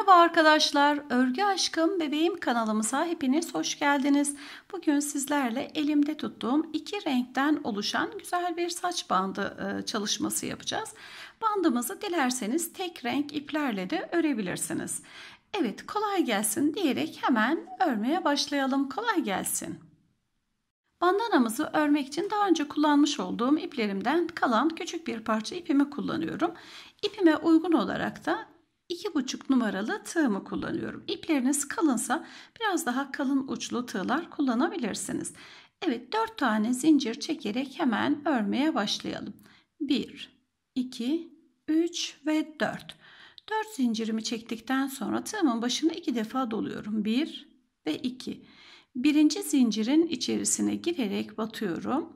Merhaba arkadaşlar, Örgü Aşkım Bebeğim kanalımıza hepiniz hoş geldiniz. Bugün sizlerle elimde tuttuğum iki renkten oluşan güzel bir saç bandı çalışması yapacağız. Bandımızı dilerseniz tek renk iplerle de örebilirsiniz. Evet, kolay gelsin diyerek hemen örmeye başlayalım. Kolay gelsin. Bandanamızı örmek için daha önce kullanmış olduğum iplerimden kalan küçük bir parça ipimi kullanıyorum. İpime uygun olarak da 2,5 numaralı tığımı kullanıyorum. İpleriniz kalınsa biraz daha kalın uçlu tığlar kullanabilirsiniz. Evet, 4 tane zincir çekerek hemen örmeye başlayalım. 1, 2, 3 ve 4. 4 zincirimi çektikten sonra tığımın başını 2 defa doluyorum. 1 ve 2. Birinci zincirin içerisine girerek batıyorum.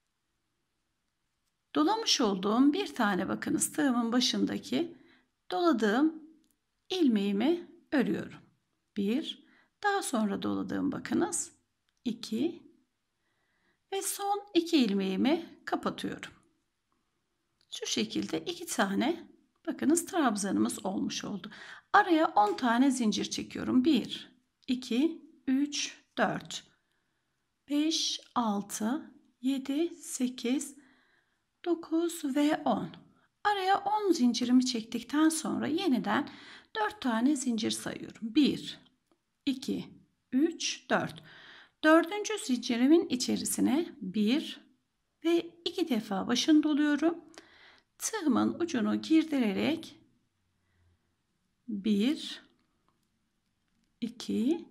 Dolamış olduğum bir tane bakınız tığımın başındaki doladığım ilmeğimi örüyorum. 1, daha sonra doladığım bakınız 2 ve son 2 ilmeğimi kapatıyorum. Şu şekilde 2 tane bakınız trabzanımız olmuş oldu. Araya 10 tane zincir çekiyorum. 1, 2, 3, 4, 5, 6, 7, 8, 9 ve 10. Araya 10 zincirimi çektikten sonra yeniden 4 tane zincir sayıyorum. 1, 2, 3, 4. Dördüncü zincirimin içerisine 1 ve 2 defa başını doluyorum. Tığımın ucunu girdirerek 1, 2,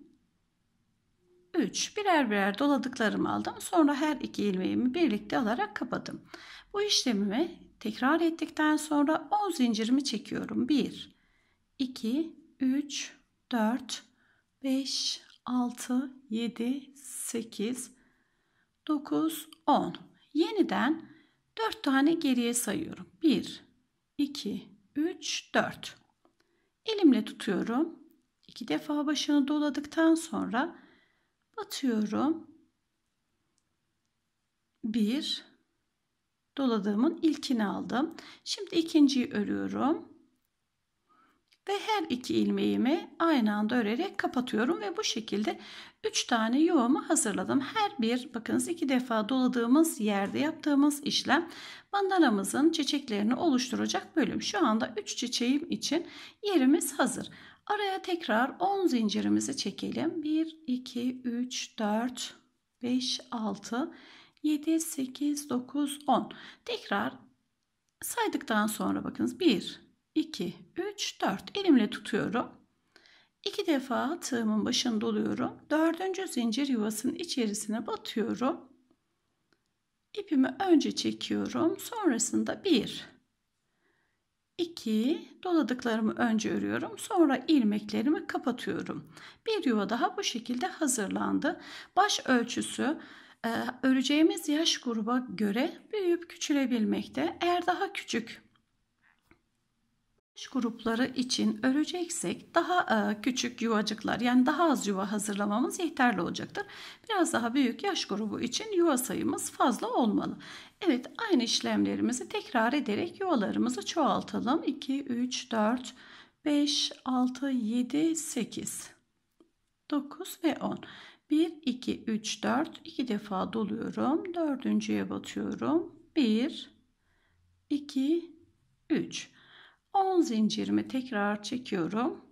3 birer birer doladıklarımı aldım. Sonra her iki ilmeğimi birlikte alarak kapadım. Bu işlemimi tekrar ettikten sonra 10 zincirimi çekiyorum. 1, 2, 3, 4, 5, 6, 7, 8, 9, 10. Yeniden 4 tane geriye sayıyorum. 1, 2, 3, 4. Elimle tutuyorum. 2 defa başını doladıktan sonra batıyorum. 1, doladığımın ilkini aldım. Şimdi ikinciyi örüyorum. Ve her iki ilmeğimi aynı anda örerek kapatıyorum ve bu şekilde 3 tane yuvamı hazırladım. Her bir bakınız 2 defa doladığımız yerde yaptığımız işlem bandanamızın çiçeklerini oluşturacak bölüm. Şu anda 3 çiçeğim için yerimiz hazır. Araya tekrar 10 zincirimizi çekelim. 1, 2, 3, 4, 5, 6, 7, 8, 9, 10. Tekrar saydıktan sonra bakınız 1, 2, 3, 4 elimle tutuyorum. 2 defa tığımın başını doluyorum. 4. zincir yuvasının içerisine batıyorum. İpimi önce çekiyorum. Sonrasında 1, 2 doladıklarımı önce örüyorum. Sonra ilmeklerimi kapatıyorum. Bir yuva daha bu şekilde hazırlandı. Baş ölçüsü öreceğimiz yaş gruba göre büyüyüp küçülebilmekte. Eğer daha küçük yaş grupları için öreceksek daha küçük yuvacıklar, yani daha az yuva hazırlamamız yeterli olacaktır. Biraz daha büyük yaş grubu için yuva sayımız fazla olmalı. Evet, aynı işlemlerimizi tekrar ederek yuvalarımızı çoğaltalım. 2, 3, 4, 5, 6, 7, 8, 9 ve 10. 1, 2, 3, 4. 2 defa doluyorum. Dördüncüye batıyorum. 1, 2, 3. 10 zincirimi tekrar çekiyorum.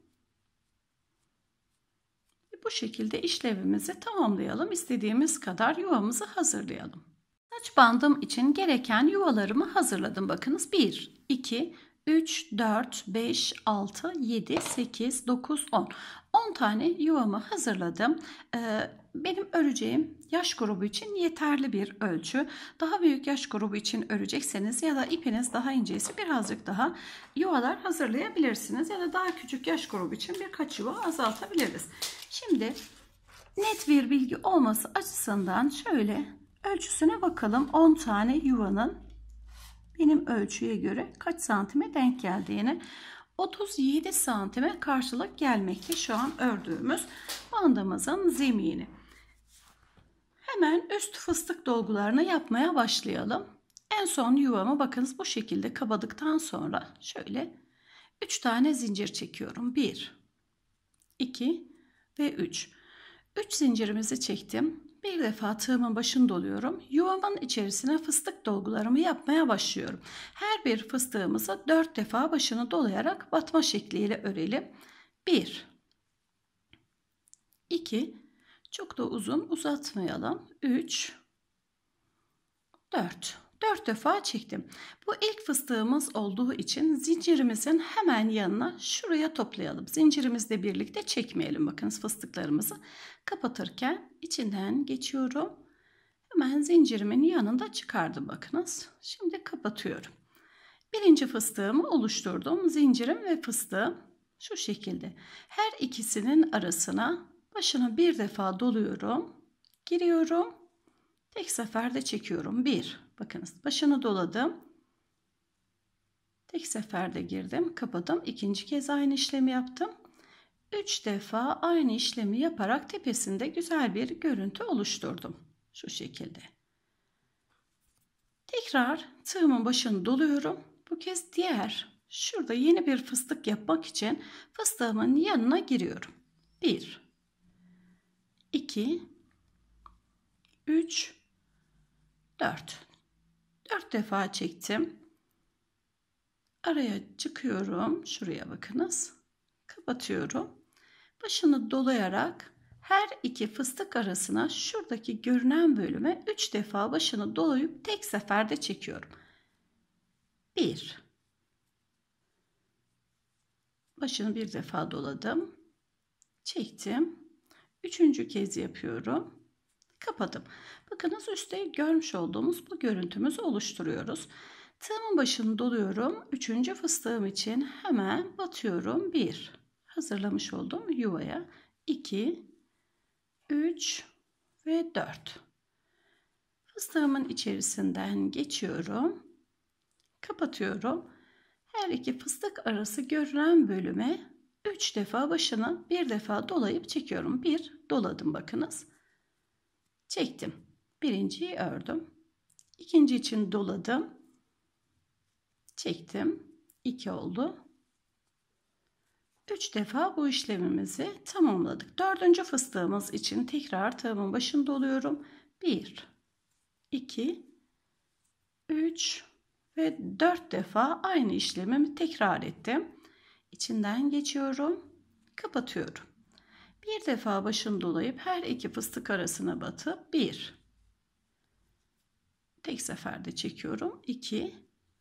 Bu şekilde işlevimizi tamamlayalım. İstediğimiz kadar yuvamızı hazırlayalım. Saç bandım için gereken yuvalarımı hazırladım. Bakınız 1, 2, 3, 4, 5, 6, 7, 8, 9, 10. 10 tane yuvamı hazırladım. Benim öreceğim yaş grubu için yeterli bir ölçü. Daha büyük yaş grubu için örecekseniz ya da ipiniz daha inceyse birazcık daha yuvalar hazırlayabilirsiniz. Ya da daha küçük yaş grubu için birkaç yuva azaltabiliriz. Şimdi net bir bilgi olması açısından şöyle ölçüsüne bakalım. 10 tane yuvanın benim ölçüye göre kaç santime denk geldiğini. 37 santime karşılık gelmekte şu an ördüğümüz bandımızın zemini. Hemen üst fıstık dolgularını yapmaya başlayalım. En son yuvamı bakınız bu şekilde kapadıktan sonra şöyle 3 tane zincir çekiyorum. 1, 2 ve 3. 3 zincirimizi çektim. Bir defa tığımın başını doluyorum. Yuvamın içerisine fıstık dolgularımı yapmaya başlıyorum. Her bir fıstığımızı 4 defa başını dolayarak batma şekliyle örelim. 1 2, çok da uzun uzatmayalım. 3 4. 4 defa çektim. Bu ilk fıstığımız olduğu için zincirimizin hemen yanına şuraya toplayalım. Zincirimizle birlikte çekmeyelim. Bakınız, fıstıklarımızı kapatırken içinden geçiyorum. Hemen zincirimin yanında çıkardım, bakınız. Şimdi kapatıyorum. Birinci fıstığımı oluşturdum. Zincirim ve fıstığım şu şekilde. Her ikisinin arasına başına bir defa doluyorum. Giriyorum. Tek seferde çekiyorum. 1. Bakınız, başını doladım. Tek seferde girdim. Kapadım. İkinci kez aynı işlemi yaptım. 3 defa aynı işlemi yaparak tepesinde güzel bir görüntü oluşturdum. Şu şekilde. Tekrar tığımın başını doluyorum. Bu kez şurada yeni bir fıstık yapmak için fıstığımın yanına giriyorum. 1 2 3 4. 4 defa çektim. Araya çıkıyorum. Şuraya bakınız. Kapatıyorum. Başını dolayarak her iki fıstık arasına şuradaki görünen bölüme 3 defa başını dolayıp tek seferde çekiyorum. 1. Başını bir defa doladım. Çektim. Üçüncü kez yapıyorum. Kapadım. Bakınız, üstte görmüş olduğumuz bu görüntümüzü oluşturuyoruz. Tığımın başını doluyorum. Üçüncü fıstığım için hemen batıyorum. 1. Hazırlamış olduğum yuvaya. 2, 3 ve 4. Fıstığımın içerisinden geçiyorum. Kapatıyorum. Her iki fıstık arası görünen bölüme 3 defa başını bir defa dolayıp çekiyorum. 1 doladım, bakınız. Çektim. Birinciyi ördüm. İkinci için doladım. Çektim. 2 oldu. 3 defa bu işlemimizi tamamladık. Dördüncü fıstığımız için tekrar tığımın başını doluyorum. 1 2 3 ve 4 defa aynı işlemimi tekrar ettim. İçinden geçiyorum. Kapatıyorum. Bir defa başını dolayıp her iki fıstık arasına batıp 1. Tek seferde çekiyorum. 2.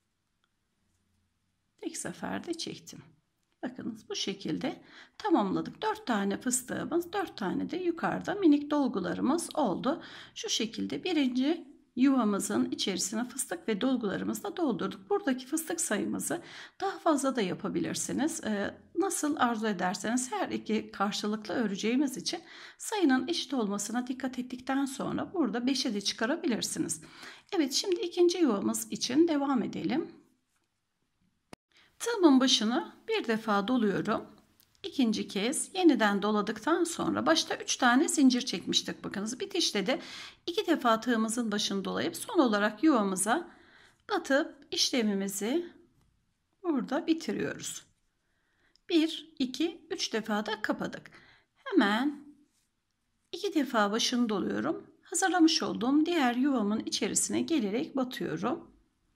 Tek seferde çektim. Bakınız, bu şekilde tamamladık. 4 tane fıstığımız, 4 tane de yukarıda minik dolgularımız oldu. Şu şekilde birinci yuvamızın içerisine fıstık ve dolgularımızla doldurduk. Buradaki fıstık sayımızı daha fazla da yapabilirsiniz. Nasıl arzu ederseniz, her iki karşılıklı öreceğimiz için sayının eşit olmasına dikkat ettikten sonra burada 5'e de çıkarabilirsiniz. Evet, şimdi ikinci yuvamız için devam edelim. Tığımın başını bir defa doluyorum. İkinci kez yeniden doladıktan sonra başta 3 tane zincir çekmiştik. Bakınız, bitişte de 2 defa tığımızın başını dolayıp son olarak yuvamıza batıp işlemimizi burada bitiriyoruz. 1, 2, 3 defa da kapadık. Hemen 2 defa başını doluyorum. Hazırlamış olduğum diğer yuvamın içerisine gelerek batıyorum.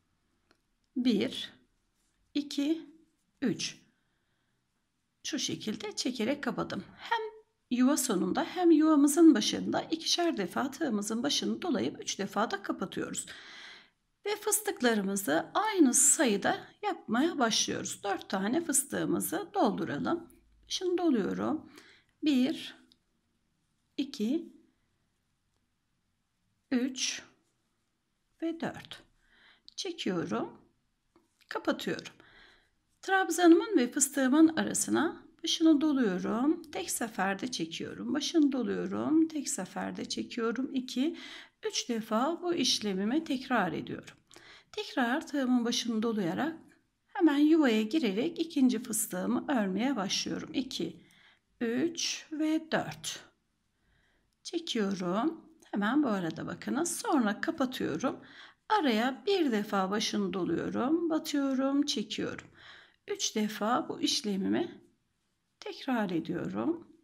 1, 2, 3. Şu şekilde çekerek kapadım. Hem yuva sonunda hem yuvamızın başında ikişer defa tığımızın başını dolayıp 3 defa da kapatıyoruz. Ve fıstıklarımızı aynı sayıda yapmaya başlıyoruz. 4 tane fıstığımızı dolduralım. Şimdi doluyorum. 1, 2, 3 ve 4. Çekiyorum. Kapatıyorum. Trabzanımın ve fıstığımın arasına başını doluyorum. Tek seferde çekiyorum. Başını doluyorum. Tek seferde çekiyorum. 2, 3 defa bu işlemimi tekrar ediyorum. Tekrar tığımın başını dolayarak hemen yuvaya girerek ikinci fıstığımı örmeye başlıyorum. 2, 3 ve 4. Çekiyorum. Hemen bu arada bakınız. Sonra kapatıyorum. Araya bir defa başını doluyorum. Batıyorum. Çekiyorum. 3 defa bu işlemimi tekrar ediyorum.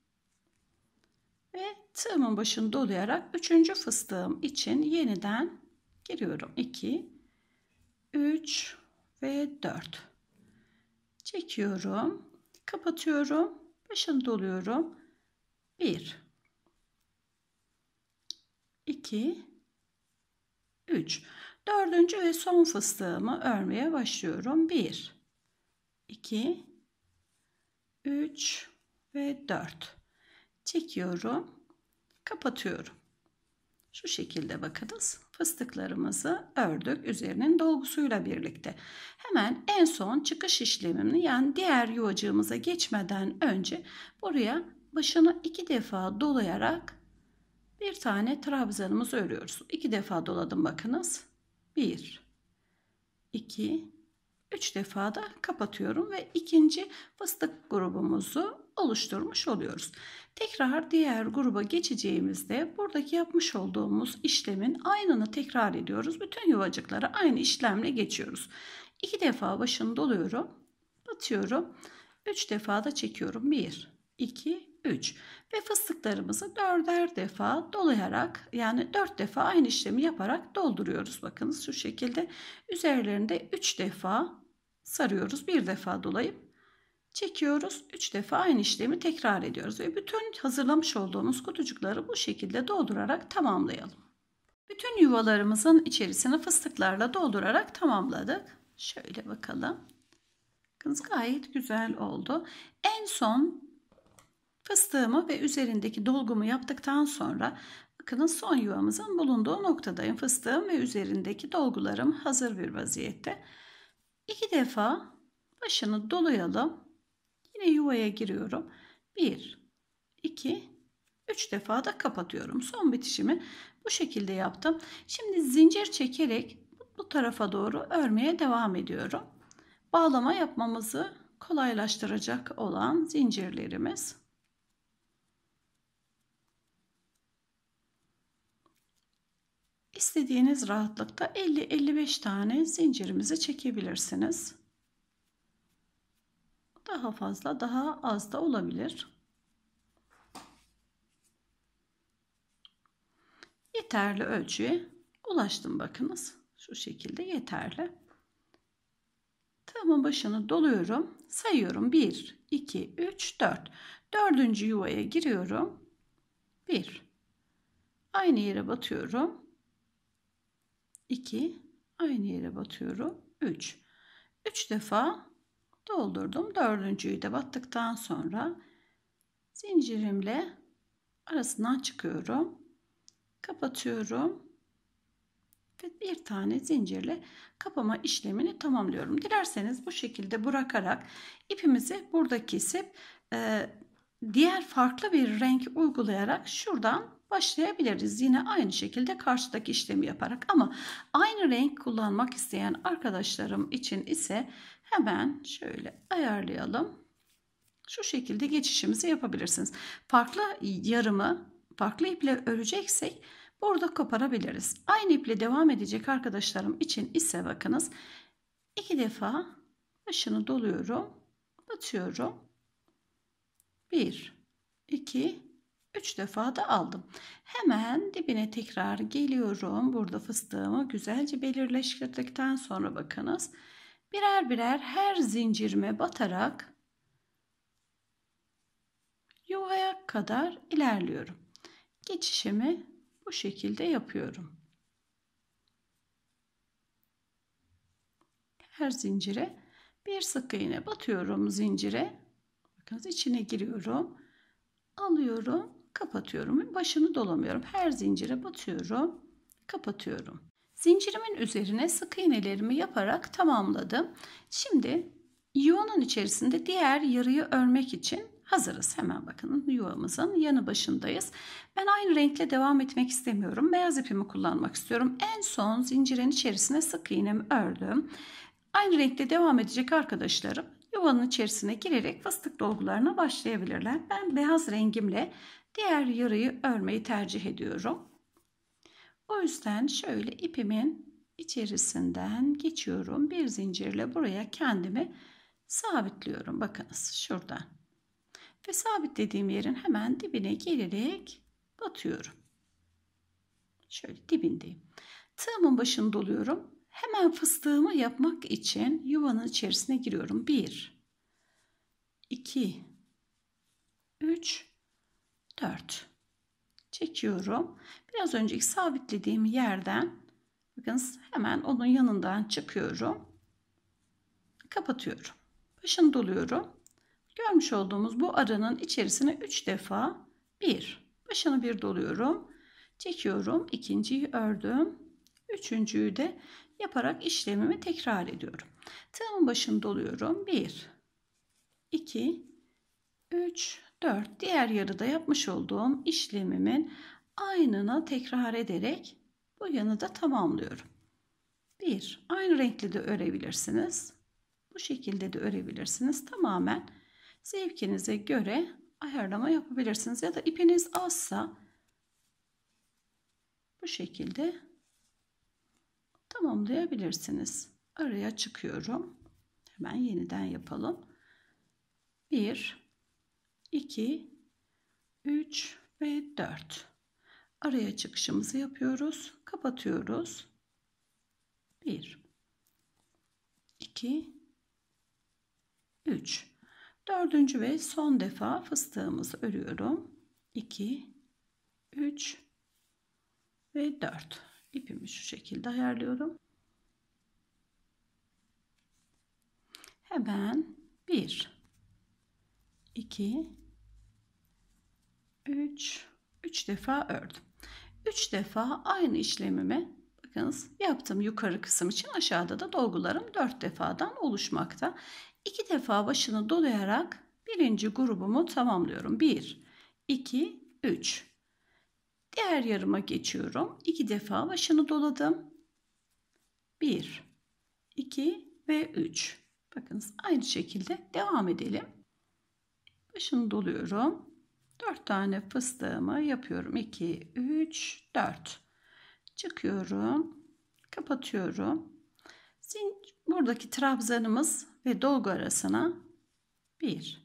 tığımın başını dolayarak 3. fıstığım için yeniden giriyorum. 2, 3 ve 4. Çekiyorum. Kapatıyorum. Başını doluyorum. 1, 2, 3. Dördüncü ve son fıstığımı örmeye başlıyorum. 1, 2, 3 ve 4. Çekiyorum. Kapatıyorum. Şu şekilde bakınız. Fıstıklarımızı ördük üzerinin dolgusuyla birlikte. Hemen en son çıkış işlemini, yani diğer yuvacığımıza geçmeden önce buraya başını 2 defa dolayarak bir tane trabzanımızı örüyoruz. 2 defa doladım bakınız. 1, 2, 3 defa da kapatıyorum ve ikinci fıstık grubumuzu oluşturmuş oluyoruz. Tekrar diğer gruba geçeceğimizde buradaki yapmış olduğumuz işlemin aynını tekrar ediyoruz. Bütün yuvacıklara aynı işlemle geçiyoruz. 2 defa başını doluyorum, batıyorum. 3 defa da çekiyorum. 1, 2, 3 ve fıstıklarımızı 4'er defa dolayarak, yani 4 defa aynı işlemi yaparak dolduruyoruz. Bakınız şu şekilde üzerlerinde 3 defa sarıyoruz. 1 defa dolayıp çekiyoruz. 3 defa aynı işlemi tekrar ediyoruz ve bütün hazırlamış olduğumuz kutucukları bu şekilde doldurarak tamamlayalım. Bütün yuvalarımızın içerisini fıstıklarla doldurarak tamamladık. Şöyle bakalım. Bakınız gayet güzel oldu. En son fıstığımı ve üzerindeki dolgumu yaptıktan sonra bakınız son yuvamızın bulunduğu noktadayım. Fıstığım ve üzerindeki dolgularım hazır bir vaziyette. 2 defa başını dolayalım. Yine yuvaya giriyorum. 1, 2, 3 defa da kapatıyorum. Son bitişimi bu şekilde yaptım. Şimdi zincir çekerek bu tarafa doğru örmeye devam ediyorum. Bağlama yapmamızı kolaylaştıracak olan zincirlerimiz. İstediğiniz rahatlıkta 50-55 tane zincirimizi çekebilirsiniz. Daha fazla, daha az da olabilir. Yeterli ölçüye ulaştım bakınız. Şu şekilde yeterli. Tığımın başını doluyorum. Sayıyorum. 1, 2, 3, 4. Dördüncü yuvaya giriyorum. 1. Aynı yere batıyorum. 2. Aynı yere batıyorum. 3. 3 defa doldurdum. Dördüncüyü de battıktan sonra zincirimle arasından çıkıyorum. Kapatıyorum. Ve bir tane zincirle kapama işlemini tamamlıyorum. Dilerseniz bu şekilde bırakarak ipimizi burada kesip diğer farklı bir renk uygulayarak şuradan başlayabiliriz. Yine aynı şekilde karşıdaki işlemi yaparak, ama aynı renk kullanmak isteyen arkadaşlarım için ise hemen şöyle ayarlayalım. Şu şekilde geçişimizi yapabilirsiniz. Farklı yarımı farklı iple öreceksek burada koparabiliriz. Aynı iple devam edecek arkadaşlarım için ise bakınız 2 defa başını doluyorum, batıyorum. 1, 2, 3 defa da aldım. Hemen dibine tekrar geliyorum. Burada fıstığımı güzelce belirleştirdikten sonra bakınız birer birer her zincirime batarak yuvaya kadar ilerliyorum. Geçişimi bu şekilde yapıyorum. Her zincire bir sık iğne batıyorum zincire. Bakın içine giriyorum. Alıyorum, kapatıyorum. Başını dolamıyorum. Her zincire batıyorum, kapatıyorum. Zincirimin üzerine sık iğnelerimi yaparak tamamladım. Şimdi yuvanın içerisinde diğer yarıyı örmek için hazırız. Hemen bakın yuvamızın yanı başındayız. Ben aynı renkle devam etmek istemiyorum. Beyaz ipimi kullanmak istiyorum. En son zincirin içerisine sık iğnemi ördüm. Aynı renkte devam edecek arkadaşlarım yuvanın içerisine girerek fıstık dolgularına başlayabilirler. Ben beyaz rengimle diğer yarıyı örmeyi tercih ediyorum. O yüzden şöyle ipimin içerisinden geçiyorum. Bir zincirle buraya kendimi sabitliyorum. Bakınız şuradan. Ve sabitlediğim yerin hemen dibine gelerek batıyorum. Şöyle dibindeyim. Tığımın başını doluyorum. Hemen fıstığımı yapmak için yuvanın içerisine giriyorum. 1, 2, 3, 4. Çekiyorum. Biraz önceki sabitlediğim yerden bakın hemen onun yanından çıkıyorum. Kapatıyorum. Başını doluyorum. Görmüş olduğumuz bu aranın içerisine 3 defa başını bir doluyorum. Çekiyorum. İkinciyi ördüm. Üçüncüyü de yaparak işlemimi tekrar ediyorum. Tığımın başını doluyorum. 1, 2, 3, 4. Diğer yarıda yapmış olduğum işlemimin aynını tekrar ederek bu yanı da tamamlıyorum. Aynı renkli de örebilirsiniz. Bu şekilde de örebilirsiniz. Tamamen zevkinize göre ayarlama yapabilirsiniz. Ya da ipiniz azsa bu şekilde tamamlayabilirsiniz. Araya çıkıyorum. Hemen yeniden yapalım. 1, 2, 3 ve 4. Araya çıkışımızı yapıyoruz. Kapatıyoruz. 1, 2, 3. Dördüncü ve son defa fıstığımızı örüyorum. 2, 3 ve 4. İpimi şu şekilde ayarlıyorum. Hemen 1, 2, 3 defa ördüm. 3 defa aynı işlemimi bakınız yaptım yukarı kısım için. Aşağıda da dolgularım 4 defadan oluşmakta. 2 defa başını dolayarak birinci grubumu tamamlıyorum. 1, 2, 3. Diğer yarıma geçiyorum. 2 defa başını doladım. 1, 2 ve 3. Bakınız aynı şekilde devam edelim. Başını doluyorum. 4 tane fıstığımı yapıyorum. 2, 3, 4. Çıkıyorum. Kapatıyorum. Buradaki trabzanımız ve dolgu arasına 1,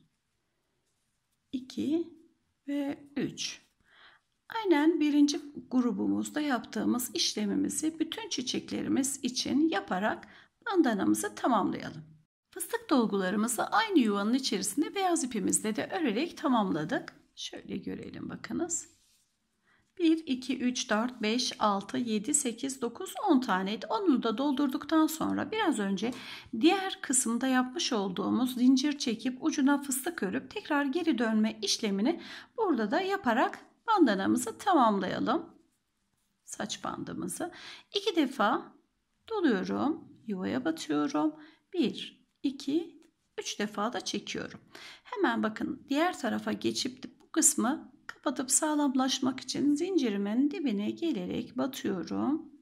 2 ve 3. Aynen birinci grubumuzda yaptığımız işlemimizi bütün çiçeklerimiz için yaparak bandanamızı tamamlayalım. Fıstık dolgularımızı aynı yuvanın içerisinde beyaz ipimizle de örerek tamamladık. Şöyle görelim bakınız. 1, 2, 3, 4, 5, 6, 7, 8, 9, 10 taneydi. Onu da doldurduktan sonra biraz önce diğer kısımda yapmış olduğumuz zincir çekip ucuna fıstık örüp tekrar geri dönme işlemini burada da yaparak bandanamızı tamamlayalım. Saç bandımızı 2 defa doluyorum. Yuvaya batıyorum. 1, 2, 3 defa da çekiyorum. Hemen bakın diğer tarafa geçip bu kısmı kapatıp sağlamlaşmak için zincirimin dibine gelerek batıyorum.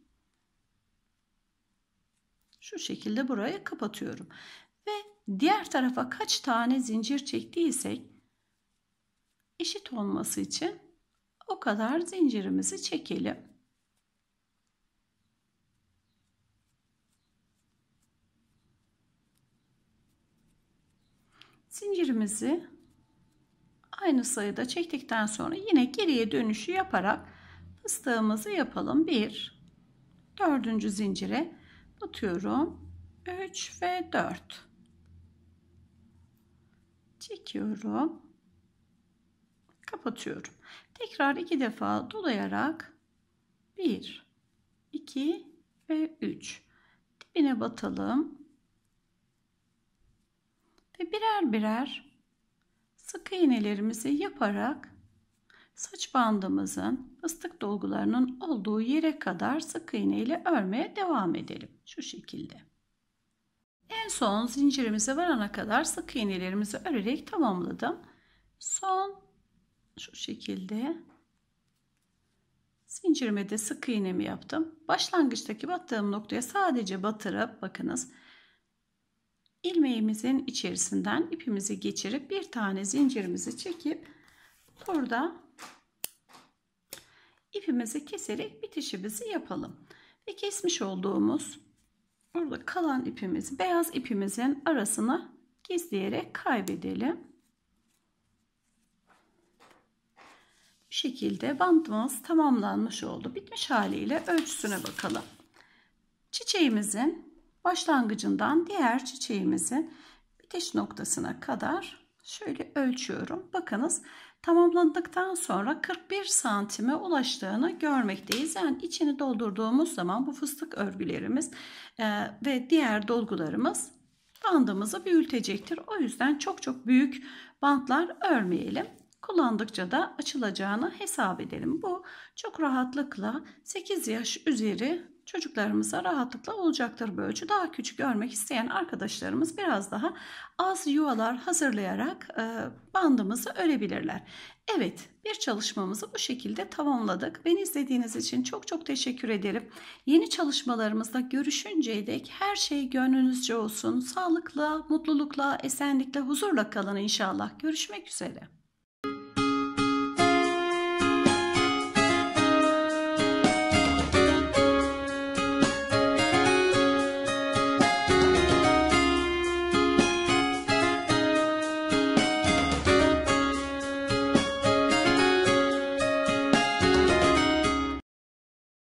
Şu şekilde burayı kapatıyorum. Ve diğer tarafa kaç tane zincir çektiysek eşit olması için o kadar zincirimizi çekelim. Zincirimizi aynı sayıda çektikten sonra yine geriye dönüşü yaparak fıstığımızı yapalım. 1, 4. zincire batıyorum. 3 ve 4. Çekiyorum. Kapatıyorum. Tekrar 2 defa dolayarak 1, 2 ve 3. Dibine batalım. Ve birer birer sık iğnelerimizi yaparak saç bandımızın fıstık dolgularının olduğu yere kadar sık iğne ile örmeye devam edelim. Şu şekilde. En son zincirimize varana kadar sık iğnelerimizi örerek tamamladım. Son şu şekilde zincirime de sık iğnemi yaptım. Başlangıçtaki battığım noktaya sadece batırıp bakınız ilmeğimizin içerisinden ipimizi geçirip bir tane zincirimizi çekip burada ipimizi keserek bitişimizi yapalım. Ve kesmiş olduğumuz burada kalan ipimizi beyaz ipimizin arasına gizleyerek kaybedelim. Bu şekilde bandımız tamamlanmış oldu. Bitmiş haliyle ölçüsüne bakalım. Çiçeğimizin başlangıcından diğer çiçeğimizin bitiş noktasına kadar şöyle ölçüyorum. Bakınız, tamamlandıktan sonra 41 santime ulaştığını görmekteyiz. Yani içini doldurduğumuz zaman bu fıstık örgülerimiz ve diğer dolgularımız bandımızı büyütecektir. O yüzden çok büyük bantlar örmeyelim. Kullandıkça da açılacağını hesap edelim. Bu çok rahatlıkla 8 yaş üzeri çocuklarımıza rahatlıkla olacaktır bu ölçü. Daha küçük örmek isteyen arkadaşlarımız biraz daha az yuvalar hazırlayarak bandımızı örebilirler. Evet, bir çalışmamızı bu şekilde tamamladık. Beni izlediğiniz için çok teşekkür ederim. Yeni çalışmalarımızda görüşünceye dek her şey gönlünüzce olsun. Sağlıkla, mutlulukla, esenlikle, huzurla kalın inşallah. Görüşmek üzere.